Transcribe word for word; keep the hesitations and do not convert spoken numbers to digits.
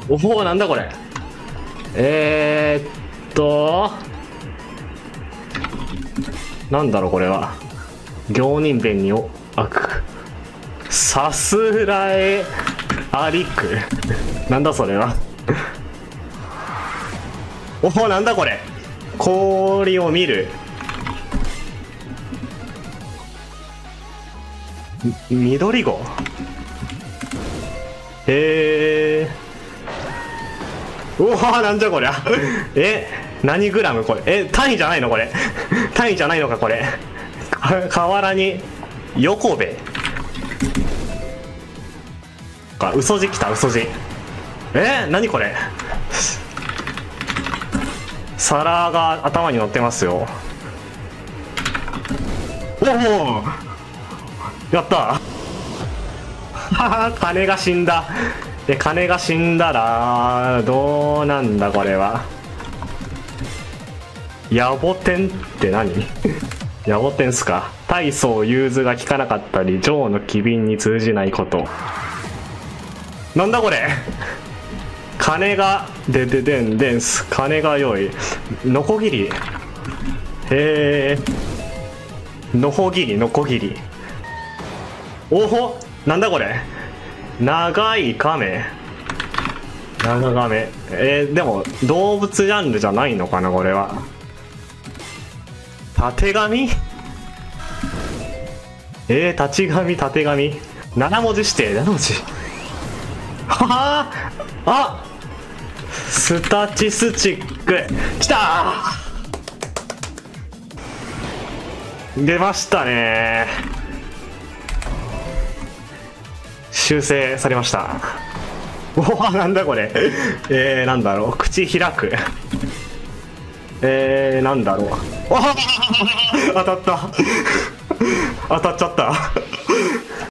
おお、なんだこれ。えー、っとなんだろうこれは。行人弁にお悪さすらえありくなんだそれはおお、なんだこれ。氷を見る。緑子。へえ。うわ、なんじゃこりゃえ、何グラムこれ。え、単位じゃないのこれ単位じゃないのかこれ。河原に横部か。嘘字きた、嘘字。え、何これ。皿が頭に乗ってますよ。おお、やった金が死んだ。で、金が死んだらどうなんだこれは。野暮天って何野暮天っすか。大層融通が効かなかったりジョーの機敏に通じないこと。なんだこれ。金がでででんでんす。金が良い。のこぎり。へえ。のこぎり、のこぎり。おほ、なんだこれ。長い亀。長亀。えー、でも動物ジャンルじゃないのかなこれは。たてがみ。えー、立ち紙、たてがみ。なな文字指定、なな文字。ははあ、スタチスチック。きたー、出ましたねー。修正されました。おお、なんだこれ。えー、なんだろう。口開く。えー、なんだろう。当たった当たっちゃった